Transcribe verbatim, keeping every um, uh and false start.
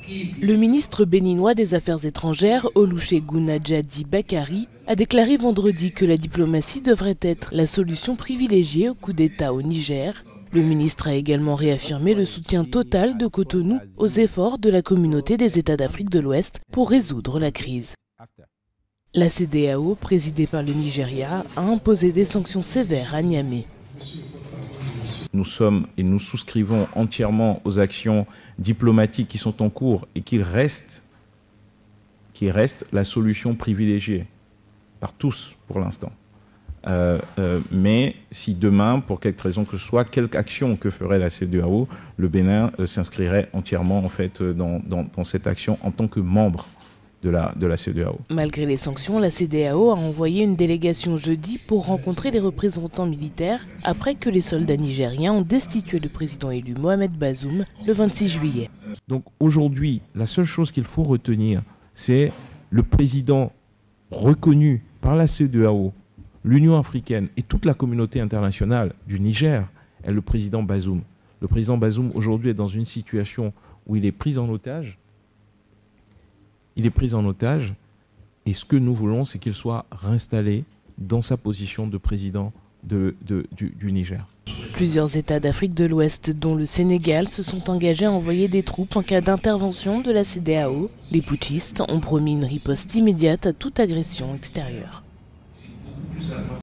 Le ministre béninois des Affaires étrangères, Olusegun Ajadi Bakari, a déclaré vendredi que la diplomatie devrait être la solution privilégiée au coup d'État au Niger. Le ministre a également réaffirmé le soutien total de Cotonou aux efforts de la communauté des États d'Afrique de l'Ouest pour résoudre la crise. La C E D E A O, présidée par le Nigeria, a imposé des sanctions sévères à Niamey. Nous sommes et nous souscrivons entièrement aux actions diplomatiques qui sont en cours et qu'il reste, qu'il reste la solution privilégiée par tous pour l'instant. Euh, euh, mais si demain, pour quelque raison que ce soit, quelque action que ferait la C E D E A O, le Bénin euh, s'inscrirait entièrement en fait, dans, dans, dans cette action en tant que membre de la, de la C E D E A O. Malgré les sanctions, la C E D E A O a envoyé une délégation jeudi pour rencontrer les représentants militaires après que les soldats nigériens ont destitué le président élu Mohamed Bazoum le vingt-six juillet. Donc aujourd'hui, la seule chose qu'il faut retenir, c'est le président reconnu par la C E D E A O, l'Union africaine et toute la communauté internationale du Niger est le président Bazoum. Le président Bazoum aujourd'hui est dans une situation où il est pris en otage. Il est pris en otage et ce que nous voulons, c'est qu'il soit réinstallé dans sa position de président de, de, du, du Niger. Plusieurs États d'Afrique de l'Ouest, dont le Sénégal, se sont engagés à envoyer des troupes en cas d'intervention de la C E D E A O. Les putschistes ont promis une riposte immédiate à toute agression extérieure.